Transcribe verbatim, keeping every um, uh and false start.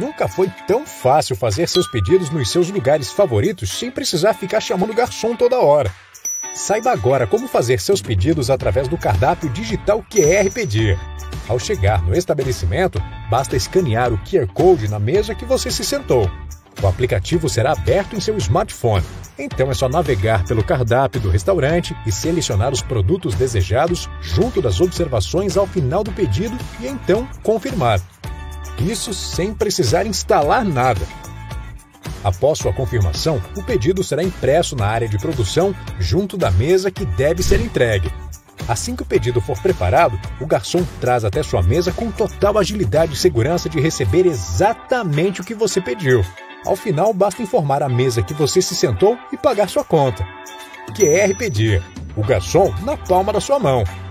Nunca foi tão fácil fazer seus pedidos nos seus lugares favoritos sem precisar ficar chamando o garçom toda hora. Saiba agora como fazer seus pedidos através do cardápio digital Q R Pedir. Ao chegar no estabelecimento, basta escanear o Q R Code na mesa que você se sentou. O aplicativo será aberto em seu smartphone. Então é só navegar pelo cardápio do restaurante e selecionar os produtos desejados junto das observações ao final do pedido e então confirmar. Isso sem precisar instalar nada. Após sua confirmação, o pedido será impresso na área de produção junto da mesa que deve ser entregue. Assim que o pedido for preparado, o garçom traz até sua mesa com total agilidade e segurança de receber exatamente o que você pediu. Ao final, basta informar a mesa que você se sentou e pagar sua conta. Q R Pedir. O garçom na palma da sua mão.